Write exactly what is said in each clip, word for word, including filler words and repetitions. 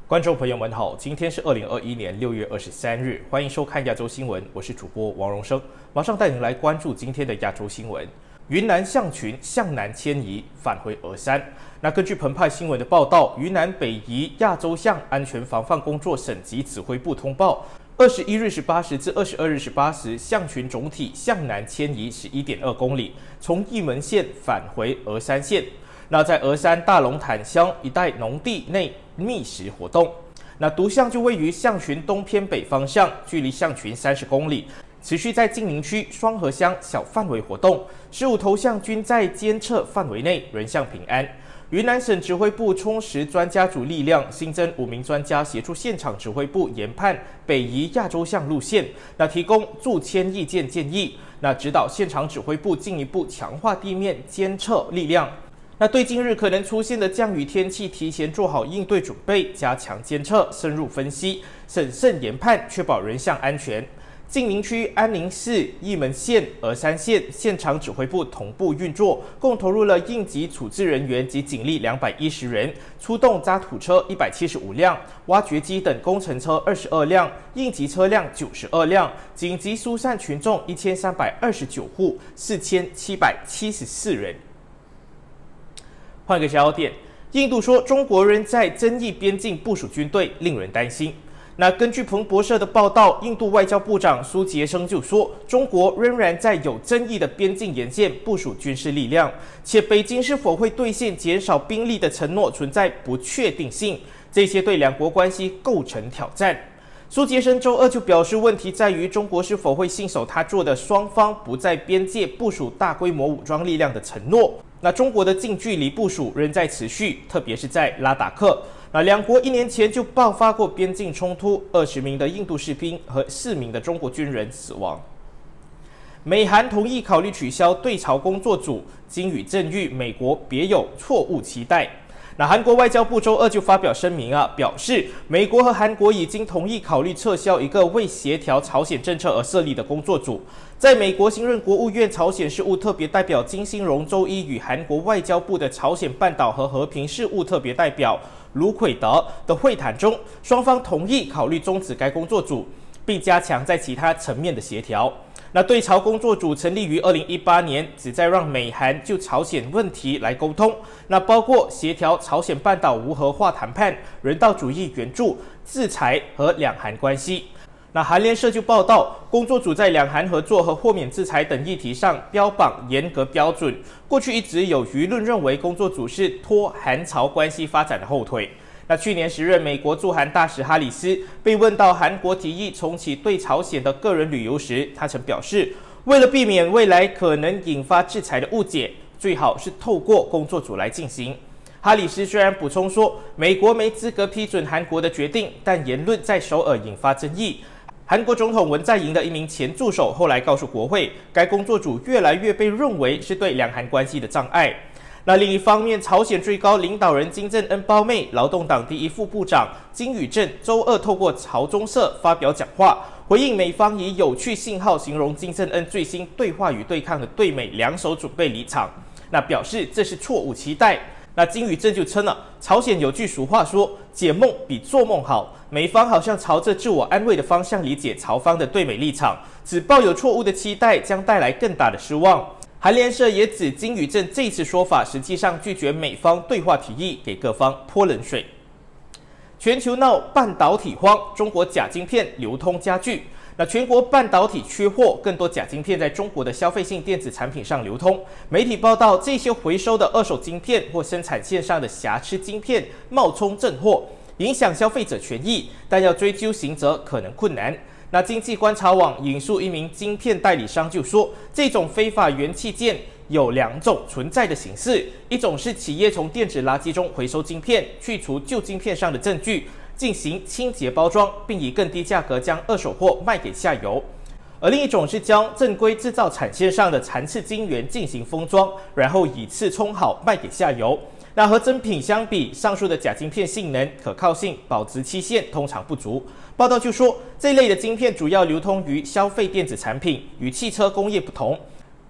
观众朋友们好，今天是二零二一年六月二十三日，欢迎收看亚洲新闻，我是主播王荣生，马上带您来关注今天的亚洲新闻。云南象群向南迁移，返回峨山。那根据澎湃新闻的报道，云南北移亚洲象安全防范工作省级指挥部通报，二十一日十八时至二十二日十八时，象群总体向南迁移十一点二公里，从义门县返回峨山县。那在峨山大龙潭乡一带农地内觅食活动。那独象就位于象群东偏北方向，距离象群三十公里，持续在晋宁区双河乡小范围活动。十五头象均在监测范围内，人象平安。云南省指挥部充实专家组力量，新增五名专家协助现场指挥部研判北移亚洲象路线，那提供驻迁意见建议，那指导现场指挥部进一步强化地面监测力量。那对近日可能出现的降雨天气提前做好应对准备，加强监测，深入分析，审慎研判，确保人象安全。晋宁区安宁市、义门县、峨山县现场指挥部同步运作，共投入了应急处置人员及警力两百一十人，出动渣土车一百七十五辆、挖掘机等工程车二十二辆、应急车辆九十二辆，紧急疏散群众一千三百二十九户，四千七百七十四人。换个焦点，印度说中国人在争议边境部署军队，令人担心。那根据彭博社的报道，印度外交部长苏杰生就说，中国仍然在有争议的边境沿线部署军事力量，且北京是否会兑现减少兵力的承诺存在不确定性，这些对两国关系构成挑战。苏杰生周二就表示，问题在于中国是否会信守他做的双方不在边界部署大规模武装力量的承诺。那中国的近距离部署仍在持续，特别是在拉达克。那两国一年前就爆发过边境冲突，二十名的印度士兵和四名的中国军人死亡。美韩同意考虑取消对朝工作组，金宇镇誉美国别有错误期待。那韩国外交部周二就发表声明啊，表示美国和韩国已经同意考虑撤销一个为协调朝鲜政策而设立的工作组。在美国新任国务院朝鲜事务特别代表金星荣周一与韩国外交部的朝鲜半岛和和平事务特别代表卢奎德的会谈中，双方同意考虑终止该工作组，并加强在其他层面的协调。那对朝工作组成立于二零一八年，旨在让美韩就朝鲜问题来沟通，那包括协调朝鲜半岛无核化谈判、人道主义援助、制裁和两韩关系。那韩联社就报道，工作组在两韩合作和豁免制裁等议题上标榜严格标准。过去一直有舆论认为工作组是拖韩朝关系发展的后腿。那去年时任美国驻韩大使哈里斯被问到韩国提议重启对朝鲜的个人旅游时，他曾表示，为了避免未来可能引发制裁的误解，最好是透过工作组来进行。哈里斯虽然补充说，美国没资格批准韩国的决定，但言论在首尔引发争议。韩国总统文在寅的一名前助手后来告诉国会，该工作组越来越被认为是对两韩关系的障碍。那另一方面，朝鲜最高领导人金正恩胞妹、劳动党第一副部长金宇镇周二透过朝中社发表讲话，回应美方以有趣信号形容金正恩最新对话与对抗的对美两手准备离场，那表示这是错误期待。那金宇镇就称了，朝鲜有句俗话说，解梦比做梦好，美方好像朝着自我安慰的方向理解朝方的对美立场，只抱有错误的期待将带来更大的失望。韩联社也指金宇镇这次说法实际上拒绝美方对话提议，给各方泼冷水。全球闹半导体荒，中国假晶片流通加剧。那全国半导体缺货，更多假晶片在中国的消费性电子产品上流通。媒体报道，这些回收的二手晶片或生产线上的瑕疵晶片冒充正货，影响消费者权益，但要追究刑责可能困难。那经济观察网引述一名晶片代理商就说，这种非法元器件有两种存在的形式，一种是企业从电子垃圾中回收晶片，去除旧晶片上的证据，进行清洁包装，并以更低价格将二手货卖给下游；而另一种是将正规制造产线上的残次晶圆进行封装，然后以次充好卖给下游。那和真品相比，上述的假晶片性能、可靠性、保值期限通常不足。报道就说，这类的晶片主要流通于消费电子产品，与汽车工业不同。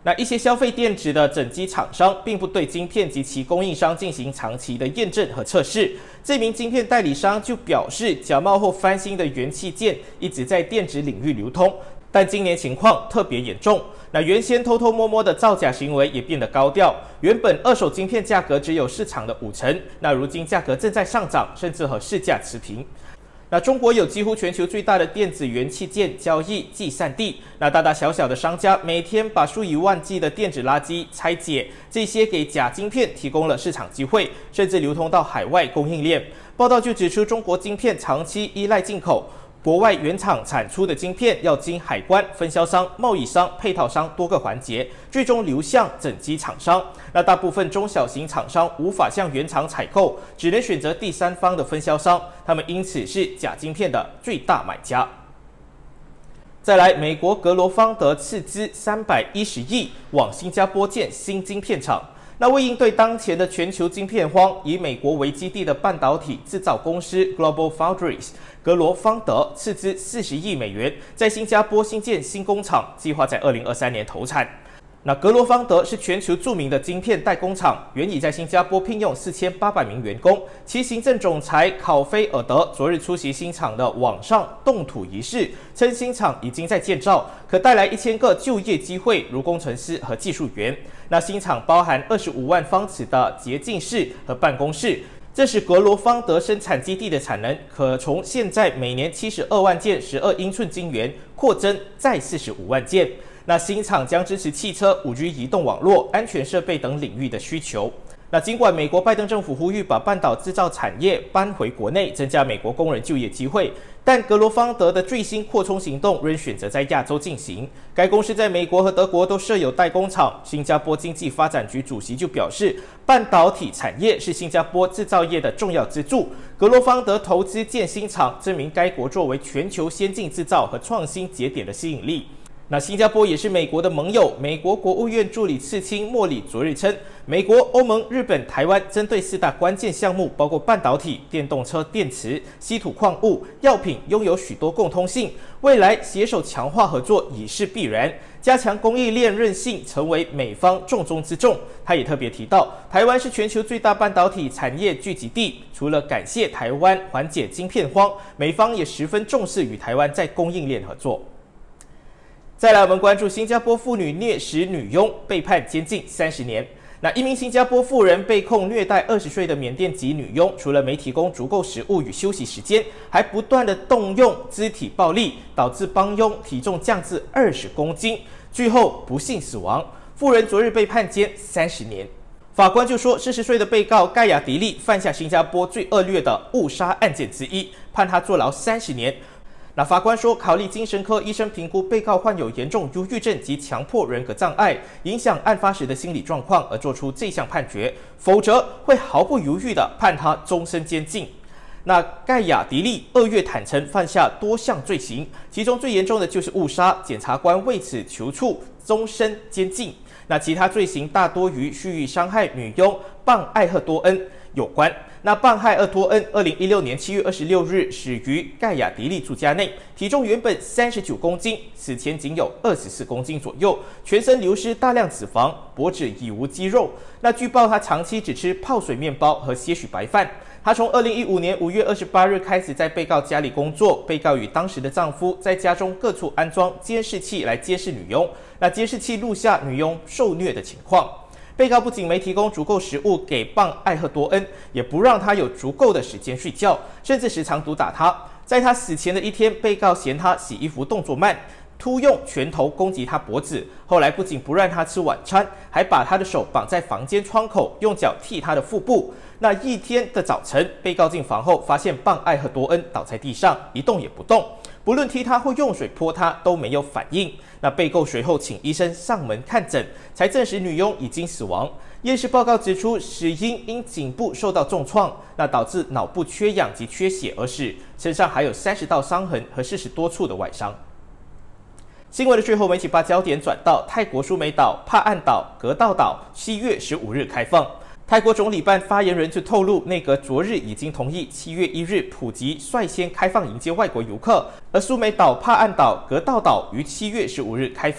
那一些消费电子的整机厂商并不对晶片及其供应商进行长期的验证和测试。这名晶片代理商就表示，假冒后翻新的元器件一直在电子领域流通，但今年情况特别严重。那原先偷偷摸摸的造假行为也变得高调，原本二手晶片价格只有市场的五成，那如今价格正在上涨，甚至和市价持平。那中国有几乎全球最大的电子元器件交易集散地，那大大小小的商家每天把数以万计的电子垃圾拆解，这些给假晶片提供了市场机会，甚至流通到海外供应链。报道就指出，中国晶片长期依赖进口，国外原厂产出的晶片要经海关、分销商、贸易商、配套商多个环节，最终流向整机厂商。那大部分中小型厂商无法向原厂采购，只能选择第三方的分销商，他们因此是假晶片的最大买家。再来，美国格罗方德斥资三百一十亿往新加坡建新晶片厂。那为应对当前的全球晶片荒，以美国为基地的半导体制造公司 Global Foundries 格罗方德斥资四十亿美元，在新加坡新建新工厂，计划在二零二三年投产。那格罗方德是全球著名的晶片代工厂，原已在新加坡聘用四千八百名员工。其行政总裁考菲尔德昨日出席新厂的网上动土仪式，称新厂已经在建造，可带来一千个就业机会，如工程师和技术员。那新厂包含二十五万方尺的洁净室和办公室，这使格罗方德生产基地的产能可从现在每年七十二万件十二英寸晶圆扩增再四十五万件。那新厂将支持汽车、五 G 移动网络、安全设备等领域的需求。那尽管美国拜登政府呼吁把半导制造产业搬回国内，增加美国工人就业机会，但格罗方德的最新扩充行动仍选择在亚洲进行。该公司在美国和德国都设有代工厂。新加坡经济发展局主席就表示，半导体产业是新加坡制造业的重要支柱。格罗方德投资建新厂，证明该国作为全球先进制造和创新节点的吸引力。那新加坡也是美国的盟友。美国国务院助理次卿莫里昨日称，美国、欧盟、日本、台湾针对四大关键项目，包括半导体、电动车电池、稀土矿物、药品，拥有许多共通性。未来携手强化合作已是必然，加强供应链韧性成为美方重中之重。他也特别提到，台湾是全球最大半导体产业聚集地，除了感谢台湾缓解晶片荒，美方也十分重视与台湾在供应链合作。再来，我们关注新加坡妇女虐食女佣被判监禁三十年。那一名新加坡妇人被控虐待二十岁的缅甸籍女佣，除了没提供足够食物与休息时间，还不断的动用肢体暴力，导致帮佣体重降至二十公斤，最后不幸死亡。妇人昨日被判监三十年。法官就说，四十岁的被告盖亚迪利犯下新加坡最恶劣的误杀案件之一，判他坐牢三十年。那法官说，考虑精神科医生评估被告患有严重忧郁症及强迫人格障碍，影响案发时的心理状况，而做出这项判决，否则会毫不犹豫地判他终身监禁。那盖亚迪利二月坦承犯下多项罪行，其中最严重的就是误杀，检察官为此求处终身监禁。那其他罪行大多与蓄意伤害女佣棒艾赫多恩有关。那棒艾赫多恩二零一六年七月二十六日死于盖亚迪利住家内，体重原本三十九公斤，死前仅有二十四公斤左右，全身流失大量脂肪，脖子已无肌肉。那据报他长期只吃泡水面包和些许白饭。他从二零一五年五月二十八日开始在被告家里工作，被告与当时的丈夫在家中各处安装监视器来监视女佣。那监视器录下女佣受虐的情况。被告不仅没提供足够食物给棒艾赫多恩，也不让他有足够的时间睡觉，甚至时常毒打他。在他死前的一天，被告嫌他洗衣服动作慢，突用拳头攻击他脖子。后来不仅不让他吃晚餐，还把他的手绑在房间窗口，用脚踢他的腹部。那一天的早晨，被告进房后发现棒艾赫多恩倒在地上，一动也不动，不论踢他或用水泼他都没有反应。那被告随后请医生上门看诊，才证实女佣已经死亡。验尸报告指出，死因因颈部受到重创，那导致脑部缺氧及缺血而死，身上还有三十道伤痕和四十多处的外伤。新闻的最后，我们一起把焦点转到泰国苏梅岛、帕岸岛、格道岛，七月十五日开放。泰国总理办发言人就透露，内阁昨日已经同意七月一日普及率先开放迎接外国游客，而苏梅岛、帕岸岛、格道岛于七月十五日开放。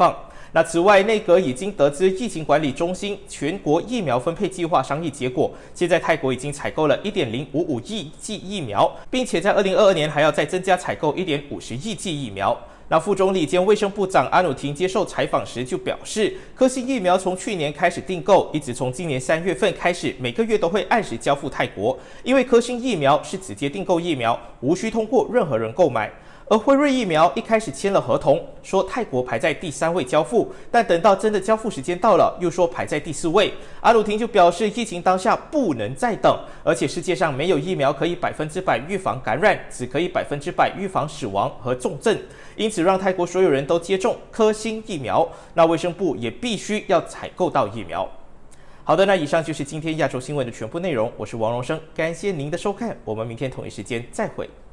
那此外，内阁已经得知疫情管理中心全国疫苗分配计划商议结果，现在泰国已经采购了 一点零五五亿剂疫苗，并且在二零二二年还要再增加采购 一点五十亿剂疫苗。那副总理兼卫生部长阿努廷接受采访时就表示，科兴疫苗从去年开始订购，一直从今年三月份开始，每个月都会按时交付泰国，因为科兴疫苗是直接订购疫苗，无需通过任何人购买。而辉瑞疫苗一开始签了合同，说泰国排在第三位交付，但等到真的交付时间到了，又说排在第四位。阿努廷就表示，疫情当下不能再等，而且世界上没有疫苗可以百分之百预防感染，只可以百分之百预防死亡和重症，因此让泰国所有人都接种科兴疫苗。那卫生部也必须要采购到疫苗。好的，那以上就是今天亚洲新闻的全部内容，我是王荣生，感谢您的收看，我们明天同一时间再会。